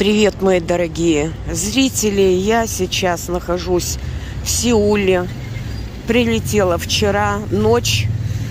Привет, мои дорогие зрители! Я сейчас нахожусь в Сеуле. Прилетела вчера ночь.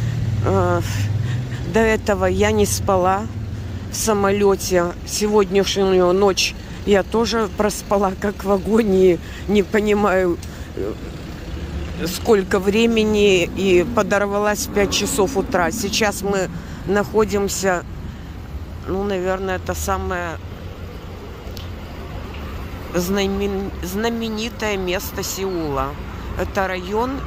До этого я не спала в самолете. Сегодняшнюю ночь я тоже проспала, как в агонии. Не понимаю, сколько времени. И подорвалась в 5 часов утра. Сейчас мы находимся, наверное, это самое знаменитое место Сеула. Это район,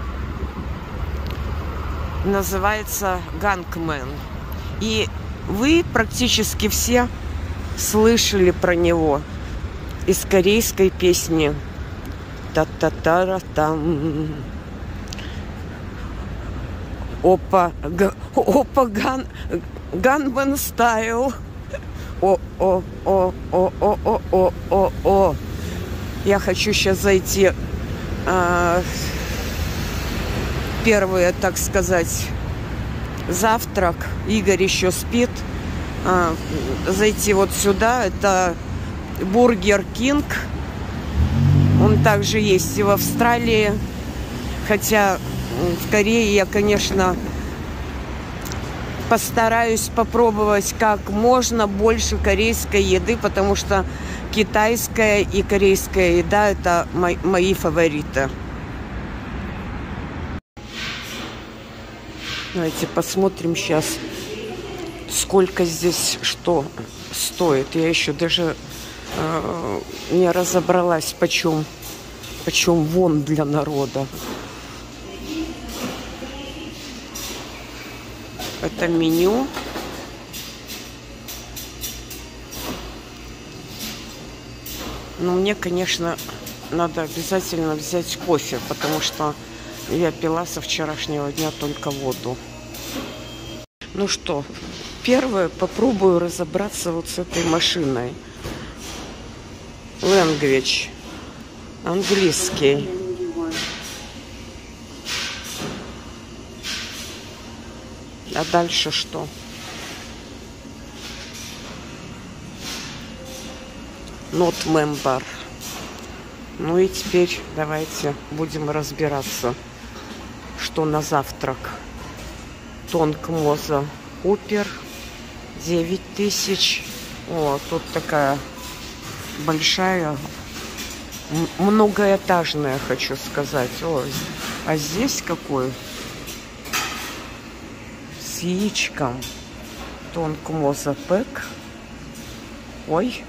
называется Гангмен. И вы практически все слышали про него из корейской песни. Та-та-та-ра-там. Опа Ганмен стайл. О. Я хочу сейчас зайти первый, так сказать, завтрак. Игорь еще спит. Зайти вот сюда. Это Бургер Кинг. Он также есть и в Австралии. Хотя в Корее я, конечно, постараюсь попробовать как можно больше корейской еды, потому что китайская и корейская еда – это мои фавориты. Давайте посмотрим сейчас, сколько здесь что стоит. Я еще даже не разобралась, почем вон для народа. Это меню. Но мне, конечно, надо обязательно взять кофе, потому что я пила со вчерашнего дня только воду. Ну что, первое, попробую разобраться вот с этой машиной. Language. Английский. А дальше что? Not member. Ну и теперь давайте будем разбираться, что на завтрак. Тонк Моза Купер 9000. О, тут такая большая, многоэтажная, хочу сказать. О, а здесь какой? С яичком. Тонк Моза Пэк. Ой.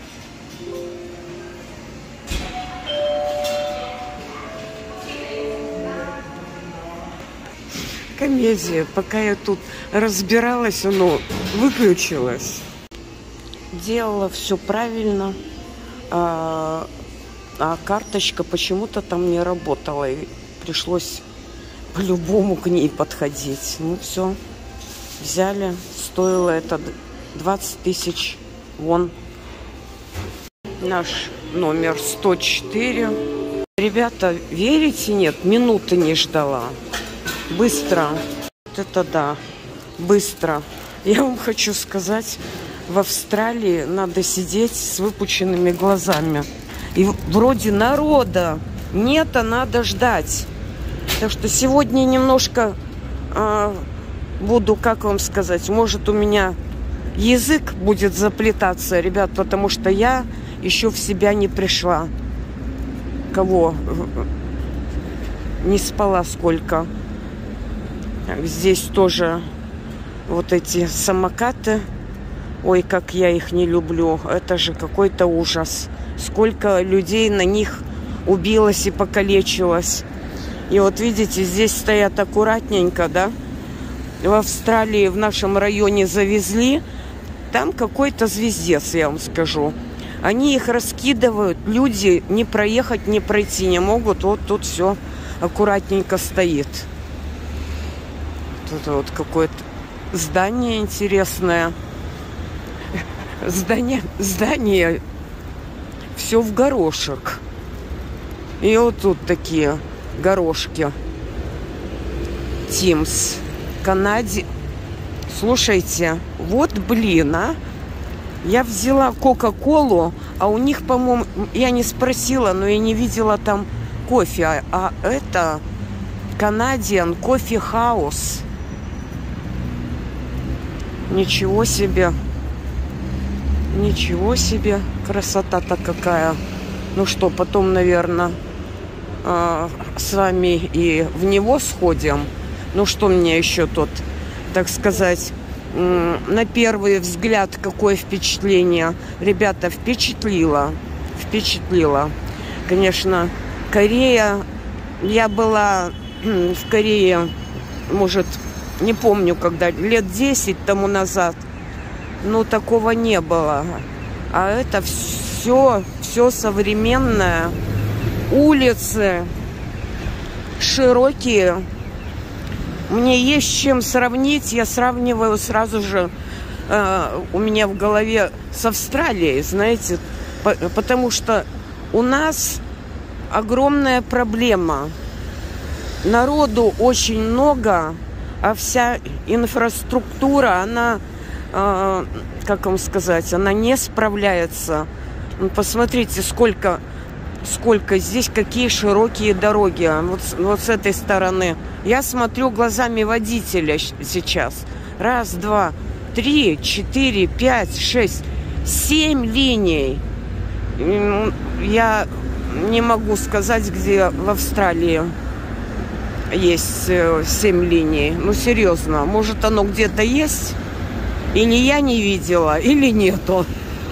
Комедия. Пока я тут разбиралась, оно выключилось. Делала все правильно, а карточка почему-то там не работала, и пришлось по-любому к ней подходить. Ну все, взяли. Стоило это 20 000 вон. Наш номер 104. Ребята, верите, нет, минуты не ждала. Быстро. Вот это да. Быстро. Я вам хочу сказать, в Австралии надо сидеть с выпученными глазами. И вроде народа нет, а надо ждать. Так что сегодня немножко буду, как вам сказать, может, у меня язык будет заплетаться, ребят, потому что я еще в себя не пришла. Кого? Не спала сколько. Здесь тоже вот эти самокаты. Ой, как я их не люблю. Это же какой-то ужас. Сколько людей на них убилось и покалечилось. И вот видите, здесь стоят аккуратненько, да? В Австралии, в нашем районе завезли. Там какой-то звездец, я вам скажу. Они их раскидывают. Люди не проехать, не пройти не могут. Вот тут все аккуратненько стоит. Тут вот какое-то здание интересное. Здание все в горошек. И вот тут такие горошки. Тимс. Канаде. Слушайте, вот блин, а. Я взяла Кока-Колу, а у них, по-моему, я не спросила, но я не видела там кофе. А это Canadian Coffee House. Ничего себе. Ничего себе. Красота-то какая. Ну что, потом, наверное, с вами и в него сходим. Ну что мне еще тут, так сказать, на первый взгляд какое впечатление? Ребята, впечатлило. Впечатлило. Конечно, Корея. Я была в Корее, может, не помню, когда, лет 10 тому назад. Но такого не было. А это все современное. Улицы широкие. Мне есть с чем сравнить. Я сравниваю сразу же у меня в голове с Австралией, знаете. Потому что у нас огромная проблема. Народу очень много, а вся инфраструктура, она, как вам сказать, она не справляется. Посмотрите, сколько здесь, какие широкие дороги. Вот с этой стороны. Я смотрю глазами водителя сейчас. 1, 2, 3, 4, 5, 6, 7 линий. Я не могу сказать, где в Австралии есть 7 линий. Ну, серьезно. Может, оно где-то есть? Или я не видела, или нету.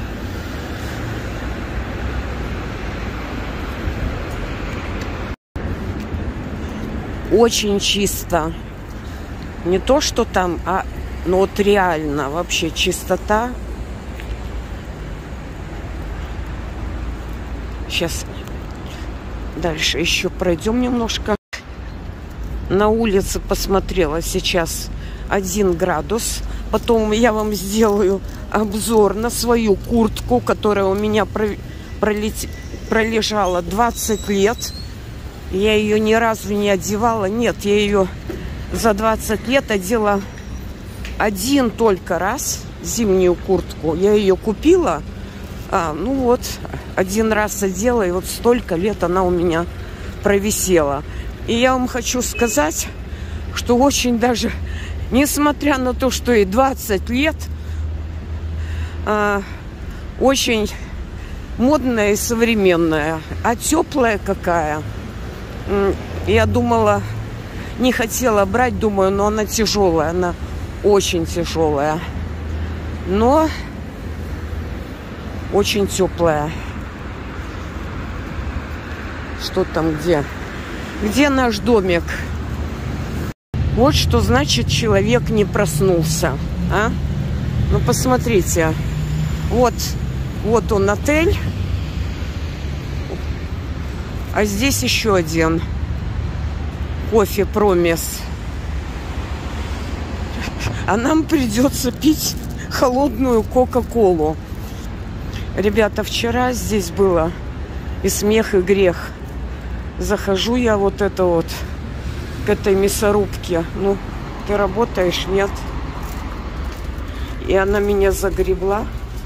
Очень чисто. Не то, что там, ну вот реально вообще чистота. Сейчас дальше еще пройдем немножко. На улице посмотрела сейчас 1 градус. Потом я вам сделаю обзор на свою куртку, которая у меня пролежала 20 лет. Я ее ни разу не одевала. Нет, я ее за 20 лет одела 1 только раз, зимнюю куртку. Я ее купила, ну вот, 1 раз одела, и вот столько лет она у меня провисела. И я вам хочу сказать, что очень даже, несмотря на то, что ей 20 лет, очень модная и современная. А теплая какая. Я думала, не хотела брать, думаю, но она тяжелая, она очень тяжелая. Но очень теплая. Что там, где? Где наш домик? Вот что значит, человек не проснулся. А? Ну, посмотрите. Вот он отель. А здесь еще один. Кофе Промис. А нам придется пить холодную Кока-Колу. Ребята, вчера здесь было и смех, и грех. Захожу я вот это вот к этой мясорубке. Ну, ты работаешь? Нет. И она меня загребла.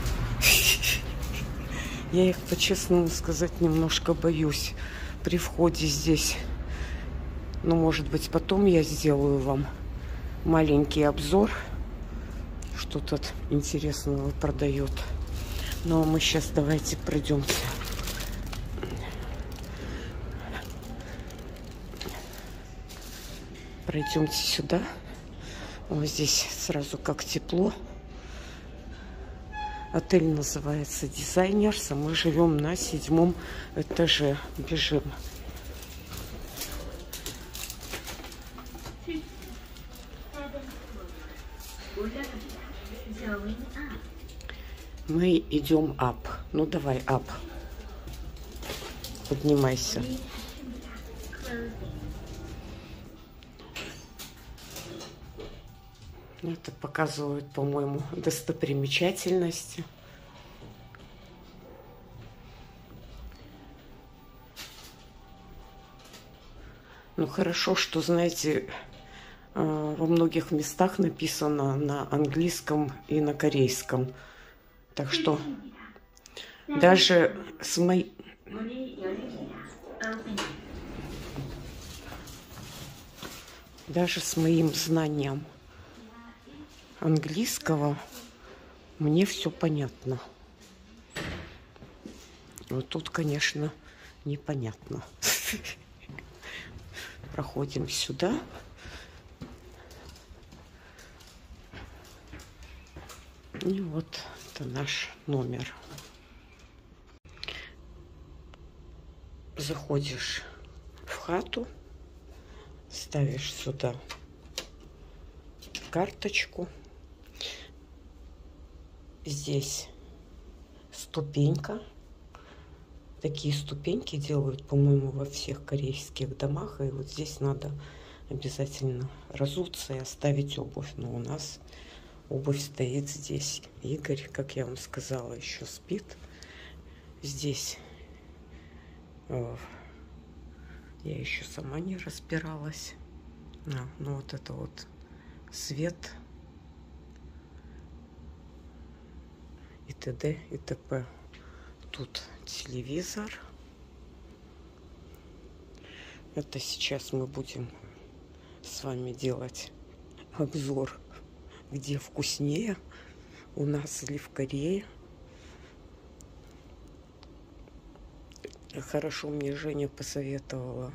Я их, по-честному сказать, немножко боюсь при входе здесь. Ну, может быть, потом я сделаю вам маленький обзор, что тут интересного продает. Но мы сейчас давайте пройдемся. Пройдемте сюда. Вот здесь сразу как тепло. Отель называется Дизайнерс, а мы живем на 7-м этаже. Бежим. Мы идем ап. Ну давай, ап. Поднимайся. Это показывают, по-моему, достопримечательности. Ну, хорошо, что, знаете, во многих местах написано на английском и на корейском. Так что даже с моей... Даже с моим знанием английского мне все понятно. Вот тут, конечно, непонятно. Проходим сюда. И вот это наш номер. Заходишь в хату, ставишь сюда карточку. Здесь ступенька. Такие ступеньки делают, по-моему, во всех корейских домах. И вот здесь надо обязательно разуться и оставить обувь. Но у нас обувь стоит здесь. Игорь, как я вам сказала, еще спит. Здесь я еще сама не разбиралась. Ну вот это вот свет и т.д. и т.п. Тут телевизор. Это сейчас мы будем с вами делать обзор, где вкуснее, у нас или в Корее. Хорошо мне Женя посоветовала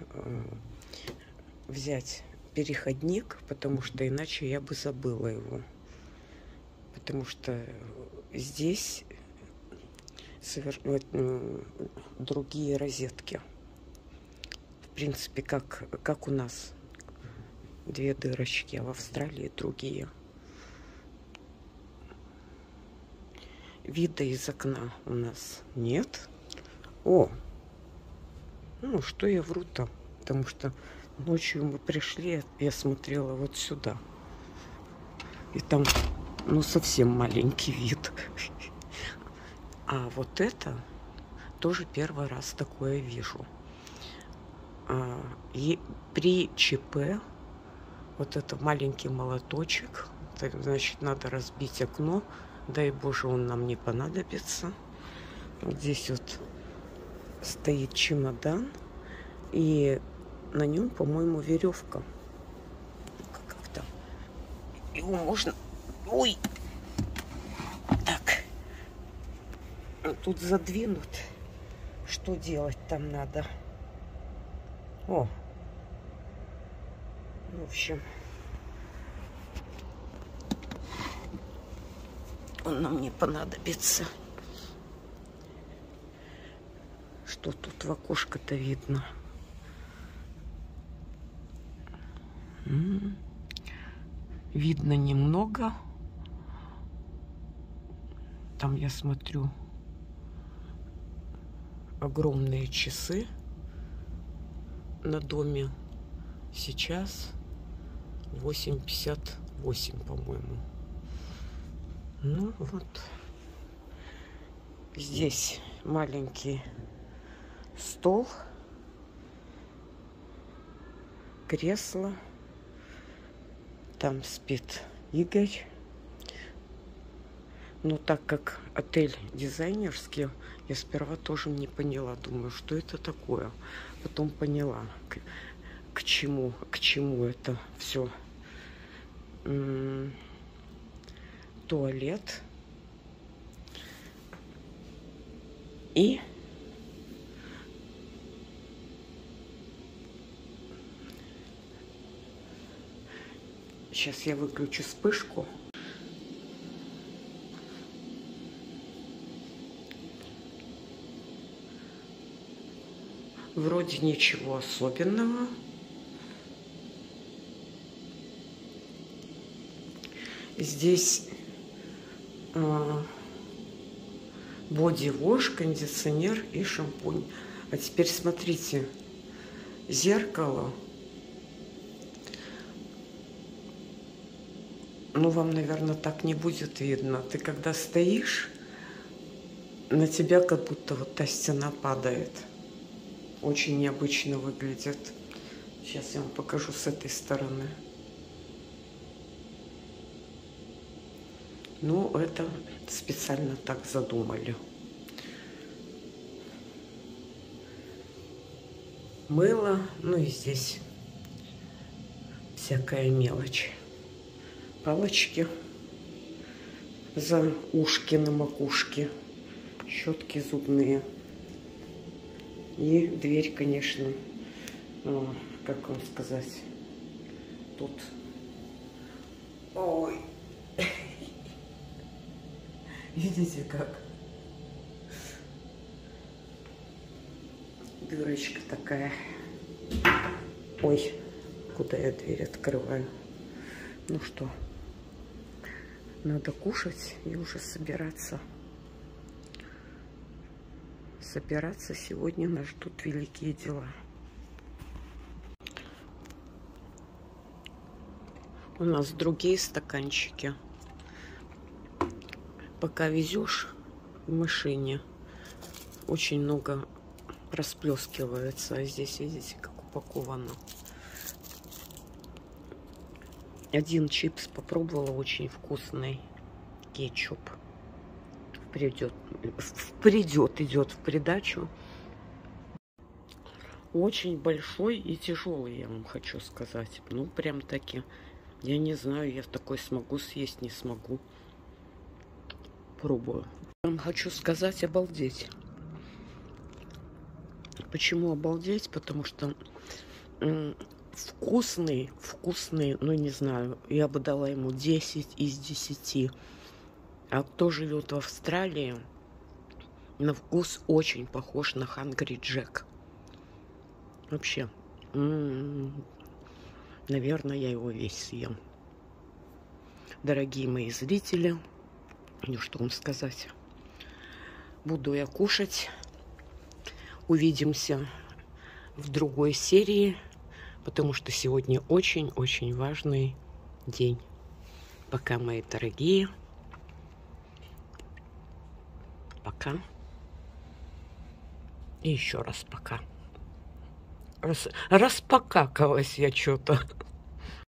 взять переходник, потому что иначе я бы забыла его. Потому что здесь другие розетки. В принципе, как у нас. Две дырочки, а в Австралии другие. Вида из окна у нас нет. Ну что я вру-то? Потому что ночью мы пришли, я смотрела вот сюда. И там, совсем маленький вид. А вот это тоже первый раз такое вижу. И при ЧП вот это маленький молоточек, значит, надо разбить окно. Дай Боже, он нам не понадобится. Вот здесь вот стоит чемодан, и на нем, по-моему, веревка. Как-то его можно... Ой! Так. Тут задвинут. Что делать там надо? В общем, он нам не понадобится. Что тут в окошко-то видно? Видно немного. Там я смотрю огромные часы на доме. Сейчас 8:58, по-моему. Ну вот. Здесь маленький стол, кресло. Там спит Игорь. Но так как отель дизайнерский, я сперва тоже не поняла. Думаю, что это такое. Потом поняла, к чему это все. Туалет. И сейчас я выключу вспышку. Вроде ничего особенного. Здесь боди-вош, кондиционер и шампунь. А теперь смотрите, зеркало. Вам, наверное, так не будет видно. Ты когда стоишь, на тебя как будто вот та стена падает. Очень необычно выглядит. Сейчас я вам покажу с этой стороны. Ну, это специально так задумали. Мыло, ну и здесь всякая мелочь. Палочки за ушки на макушке, щетки зубные. И дверь, конечно, как вам сказать, тут... Ой! Видите, как? Дырочка такая. Ой, куда я дверь открываю? Ну что, надо кушать и уже собираться. Собираться, сегодня нас ждут великие дела. У нас другие стаканчики. Пока везешь в машине, очень много расплескивается. А здесь, видите, как упаковано. Один чипс попробовала, очень вкусный. Кетчуп. Идет в придачу. Очень большой и тяжелый, я вам хочу сказать. Ну, прям таки. Я не знаю, я такой смогу съесть, не смогу. Пробую. Я вам хочу сказать, обалдеть. Почему обалдеть? Потому что вкусный, ну, не знаю, я бы дала ему 10 из 10. А кто живет в Австралии, на вкус очень похож на Hungry Jack. Вообще, наверное, я его весь съем. Дорогие мои зрители, ну что вам сказать, буду я кушать. Увидимся в другой серии, потому что сегодня очень-очень важный день. Пока, мои дорогие. Пока. И еще раз пока. Распокакалась я что-то.